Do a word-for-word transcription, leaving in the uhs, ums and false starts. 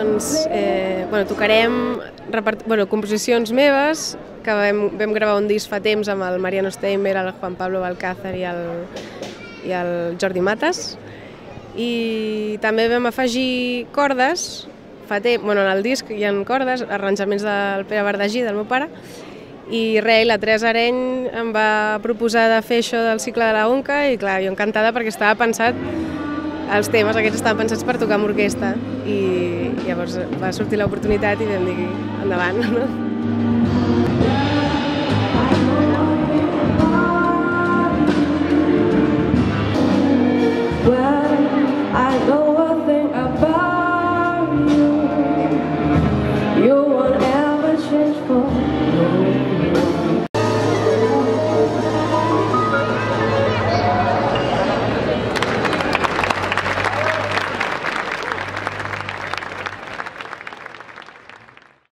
doncs, eh, bueno, tocarem bueno, composicions meves, que vam, vam gravar un disc fa temps amb el Mariano Steinberg, el Juan Pablo Balcázar i el, i el Jordi Matas. I també vam afegir cordes, fa temps, bueno, en el disc hi ha cordes, arranjaments del Pere Verdagí, del meu pare, i res, la Teresa Areny em va proposar de fer això del cicle de la Onca i clar, jo encantada perquè estava pensat, els temes aquests estaven pensats per tocar amb orquestra i llavors va sortir l'oportunitat i vam dir endavant.